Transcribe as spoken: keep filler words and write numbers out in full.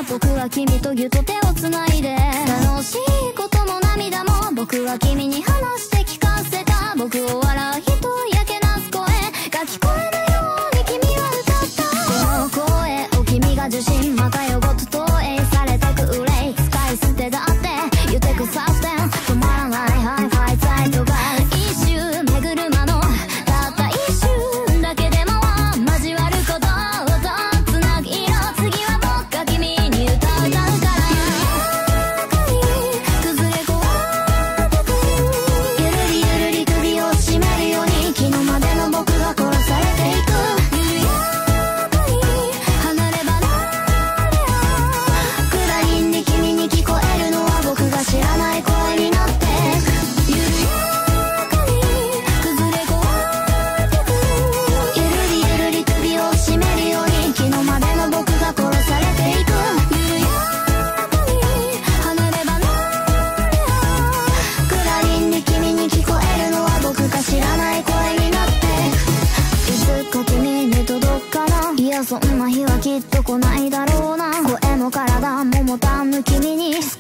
僕は君とぎゅっと手をつないで、楽しいことも涙も僕は君に話して聞かせた。僕を笑う人やけなす声が聞こえるように君は歌った。この声を君が受信またよごと投影されてく憂い使い捨てだって言ってくサスペン止まらないハイファイサイトが一周巡る間のたった一瞬だけでも交わることとつなぎ色次は僕が君に歌う歌うから崩れ壊れてくゆるりゆるり首を絞めるように昨日までの僕が殺されていく緩やかに離れ離れよクラリンで君に聞こえるのは僕が知らない声になって緩やかに崩れ壊れてくゆるりゆるり首を絞めるように昨日までの僕が殺されていく緩やかに離れ離れよクラリンで君に聞こえるのは僕が知らない声になっていつか君に届くかな。いやそんな日はきっと来ないだろうな。声も体も持たぬ君に